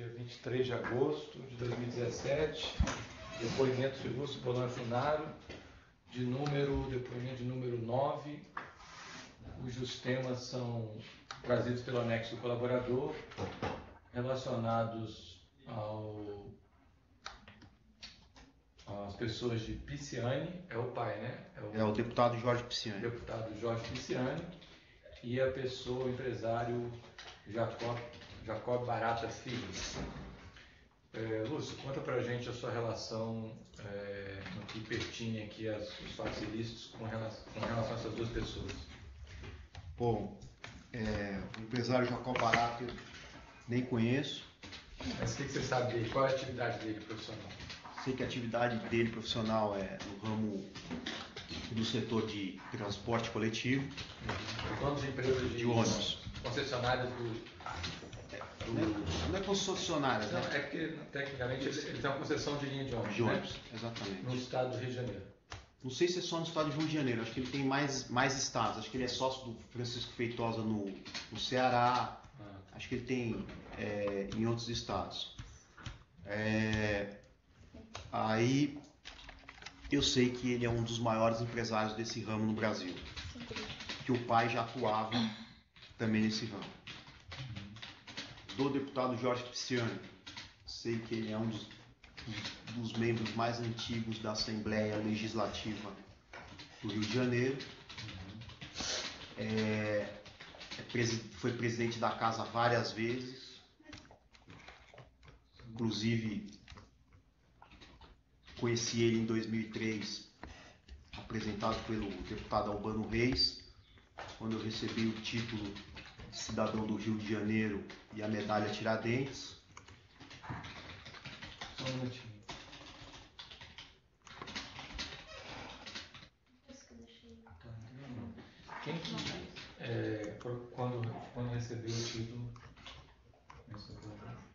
dia 23 de agosto de 2017, depoimento do Lúcio Bolsonaro, depoimento de número 9, cujos temas são trazidos pelo anexo do colaborador, relacionados às pessoas de Pisciani, é o pai, né? É o deputado Jorge Pisciani. Deputado Jorge Pisciani e a pessoa, o empresário Jacob Barata Filho. Lúcio, conta pra gente a sua relação no que pertine aqui aos fatos ilícitos com relação a essas duas pessoas. Bom, o empresário Jacob Barata eu nem conheço. Mas o que você sabe dele? Qual é a atividade dele profissional? Sei que a atividade dele profissional é no ramo do setor de transporte coletivo. Dono de empresas de ônibus. Concessionárias Não é concessionária, Não, né? é porque tecnicamente ele tem uma concessão de linha de ônibus. De ônibus, né? exatamente. No estado do Rio de Janeiro. Não sei se é só no estado do Rio de Janeiro, acho que ele tem mais estados. Acho que ele é sócio do Francisco Feitosa no Ceará, acho que ele tem em outros estados. Aí eu sei que ele é um dos maiores empresários desse ramo no Brasil, que o pai já atuava também nesse ramo. Do deputado Jorge Pisciani, sei que ele é um dos membros mais antigos da Assembleia Legislativa do Rio de Janeiro. Foi presidente da casa várias vezes, inclusive conheci ele em 2003, apresentado pelo deputado Albano Reis, quando eu recebi o título de cidadão do Rio de Janeiro e a medalha Tiradentes. Só um minutinho. Quem que, quando recebeu o título?